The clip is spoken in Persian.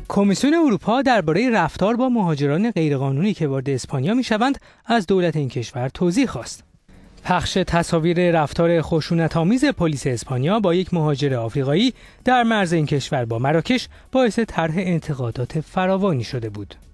کمیسیون اروپا درباره رفتار با مهاجران غیرقانونی که وارد اسپانیا میشوند از دولت این کشور توضیح خواست. پخش تصاویر رفتار خشونت‌آمیز پلیس اسپانیا با یک مهاجر آفریقایی در مرز این کشور با مراکش باعث طرح انتقادات فراوانی شده بود.